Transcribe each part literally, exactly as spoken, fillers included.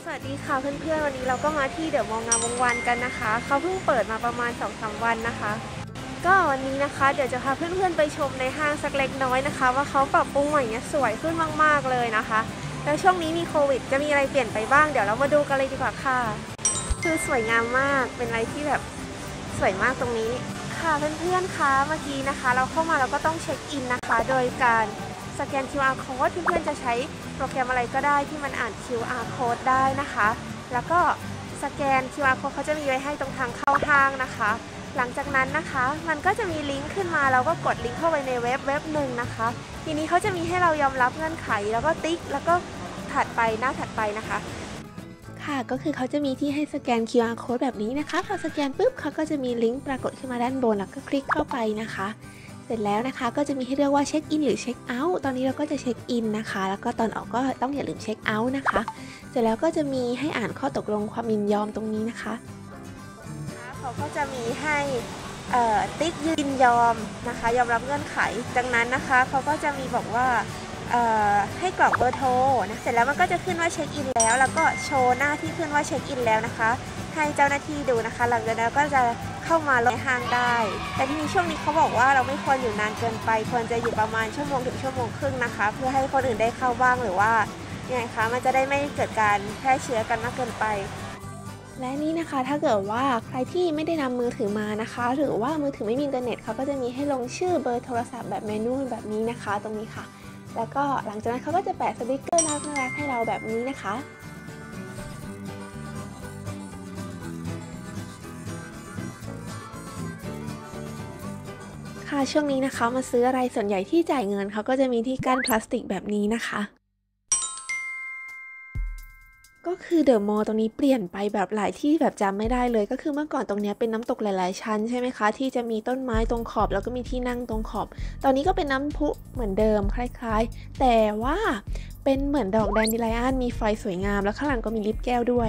สวัสดีค่ะเพื่อนๆวันนี้เราก็มาที่เดอะมอลล์งามวงวานกันนะคะเขาเพิ่งเปิดมาประมาณ สองถึงสาม วันนะคะก็วันนี้นะคะเดี๋ยวจะพาเพื่อนๆไปชมในห้างสักเล็กน้อยนะคะว่าเขาปรับปรุงใหม่เนี่ยสวยขึ้นมากๆเลยนะคะแล้วช่วงนี้มีโควิดจะมีอะไรเปลี่ยนไปบ้างเดี๋ยวเรามาดูกันเลยดีกว่าค่ะคือสวยงามมากเป็นอะไรที่แบบสวยมากตรงนี้ค่ะเพื่อนๆคะเมื่อกี้นะคะเราเข้ามาเราก็ต้องเช็คอินนะคะโดยการสแกน คิว อาร์ Code เพื่อนๆจะใช้โปรแกรมอะไรก็ได้ที่มันอ่าน คิว อาร์ Code ได้นะคะแล้วก็สแกน คิว อาร์ Code เขาจะมีไว้ให้ตรงทางเข้าห้างนะคะหลังจากนั้นนะคะมันก็จะมีลิงก์ขึ้นมาเราก็กดลิงก์เข้าไปในเว็บเว็บหนึ่งนะคะทีนี้เขาจะมีให้เรายอมรับเงื่อนไขแล้วก็ติ๊กแล้วก็ถัดไปหน้าถัดไปนะคะค่ะก็คือเขาจะมีที่ให้สแกน คิว อาร์ Code แบบนี้นะคะพอสแกนปุ๊บเขาก็จะมีลิงก์ปรากฏขึ้นมาด้านบนแล้วก็คลิกเข้าไปนะคะเสร็จแล้วนะคะก็จะมีให้เลือกว่าเช็คอินหรือเช็คเอาท์ตอนนี้เราก็จะเช็คอินนะคะแล้วก็ตอนออกก็ต้องอย่าลืมเช็คเอาท์นะคะเสร็จแล้วก็จะมีให้อ่านข้อตกลงความยินยอมตรงนี้นะคะเขาก็จะมีให้ติ๊กยินยอมนะคะยอมรับเงื่อนไขดังนั้นนะคะเขาก็จะมีบอกว่าให้กรอกเบอร์โทรนะเสร็จแล้วมันก็จะขึ้นว่าเช็คอินแล้วแล้วก็โชว์หน้าที่ขึ้นว่าเช็คอินแล้วนะคะให้เจ้าหน้าที่ดูนะคะหลังจากนั้นก็จะเข้ามาลงห้างได้แต่ที่นี้ช่วงนี้เขาบอกว่าเราไม่ควรอยู่นานเกินไปควรจะอยู่ประมาณชั่วโมงถึงชั่วโมงครึ่งนะคะเพื่อให้คนอื่นได้เข้าบ้างหรือว่ายังไงคะมันจะได้ไม่เกิดการแพร่เชื้อกันมากเกินไปและนี่นะคะถ้าเกิดว่าใครที่ไม่ได้นำมือถือมานะคะหรือว่ามือถือไม่มีอินเทอร์เน็ตเขาก็จะมีให้ลงชื่อเบอร์โทรศัพท์แบบแมนนวลแบบนี้นะคะตรงนี้ค่ะแล้วก็หลังจากนั้นเขาก็จะแปะสติกเกอร์น่ารักให้เราแบบนี้นะคะค่ะช่วงนี้นะคะมาซื้ออะไรส่วนใหญ่ที่จ่ายเงินเขาก็จะมีที่กั้นพลาสติกแบบนี้นะคะก็คือเดอะมอลล์ตรงนี้เปลี่ยนไปแบบหลายที่แบบจำไม่ได้เลยก็คือเมื่อก่อนตรงนี้เป็นน้ำตกหลายๆชั้นใช่ไหมคะที่จะมีต้นไม้ตรงขอบแล้วก็มีที่นั่งตรงขอบตอนนี้ก็เป็นน้ำพุเหมือนเดิมคล้ายๆแต่ว่าเป็นเหมือนดอกแดนดิไลอันมีไฟสวยงามแล้วข้างหลังก็มีลิฟต์แก้วด้วย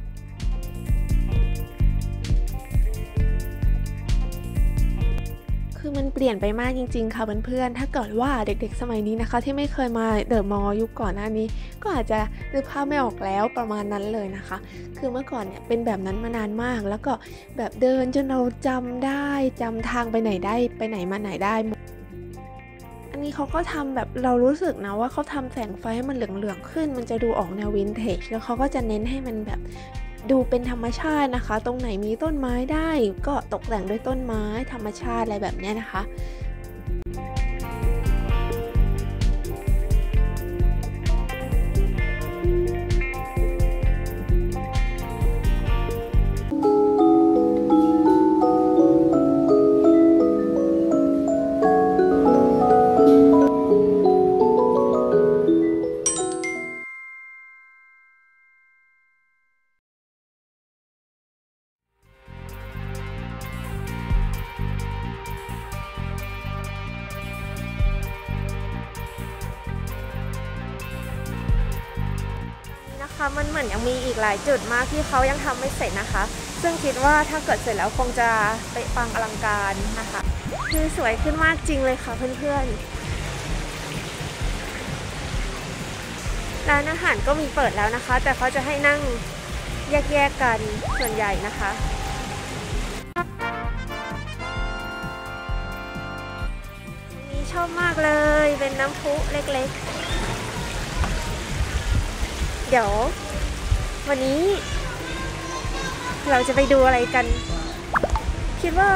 คือมันเปลี่ยนไปมากจริงๆค่ะเพื่อนๆถ้าเกิดว่าเด็กๆสมัยนี้นะคะที่ไม่เคยมาเดอะมอลล์ยุคก่อนหน้านี้ก็อาจจะนึกภาพไม่ออกแล้วประมาณนั้นเลยนะคะคือเมื่อก่อนเนี่ยเป็นแบบนั้นมานานมากแล้วก็แบบเดินจนเราจำได้จำทางไปไหนได้ไปไหนมาไหนได้อันนี้เขาก็ทำแบบเรารู้สึกนะว่าเขาทำแสงไฟให้มันเหลืองๆขึ้นมันจะดูออกแนววินเทจแล้วเขาก็จะเน้นให้มันแบบดูเป็นธรรมชาตินะคะตรงไหนมีต้นไม้ได้ก็ตกแต่งด้วยต้นไม้ธรรมชาติอะไรแบบนี้นะคะค่ะมันเหมือนยังมีอีกหลายจุดมากที่เขายังทำไม่เสร็จนะคะซึ่งคิดว่าถ้าเกิดเสร็จแล้วคงจะเป๊ะปังอลังการนะคะคือสวยขึ้นมากจริงเลยค่ะเพื่อนๆร้านอาหารก็มีเปิดแล้วนะคะแต่เขาจะให้นั่งแยกๆกันส่วนใหญ่นะคะนี่ชอบมากเลยเป็นน้ำพุเล็กๆเดี๋ยววันนี้เราจะไปดูอะไรกันคิดว่า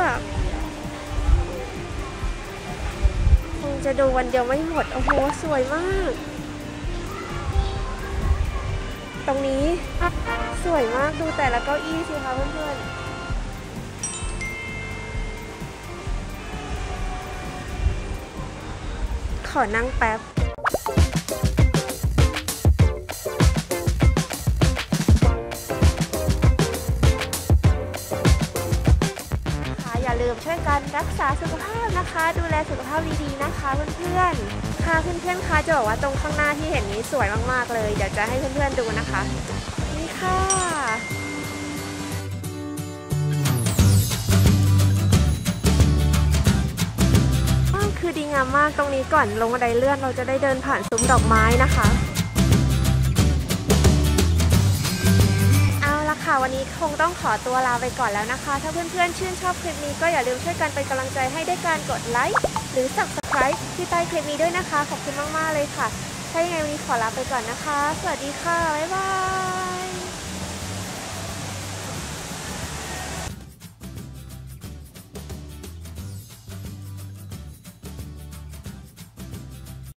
คงจะดูวันเดียวไม่หมดโอ้โหสวยมากตรงนี้สวยมากดูแต่ละเก้าอี้สิคะเพื่อนๆขอนั่งแป๊บช่วยกันรักษาสุขภาพนะคะดูแลสุขภาพดีๆนะคะเพื่อนๆค่ะเพื่อนๆคะจะบอกว่าตรงข้างหน้าที่เห็นนี้สวยมากๆเลยเดี๋ยวจะให้เพื่อนๆดูนะคะนี่ค่ะคือดีงามมากตรงนี้ก่อนลงบันไดเลื่อนเราจะได้เดินผ่านซุ้มดอกไม้นะคะค่ะวันนี้คงต้องขอตัวลาไปก่อนแล้วนะคะถ้าเพื่อนๆชื่นชอบคลิปนี้ก็อย่าลืมช่วยกันเป็นกำลังใจให้ด้วยการกดไลค์หรือ ซับสไครบ์ ที่ใต้คลิปนี้ด้วยนะคะขอบคุณมากๆเลยค่ะถ้ายังไงวันนี้ขอลาไปก่อนนะคะสวัสดีค่ะบ๊ายบาย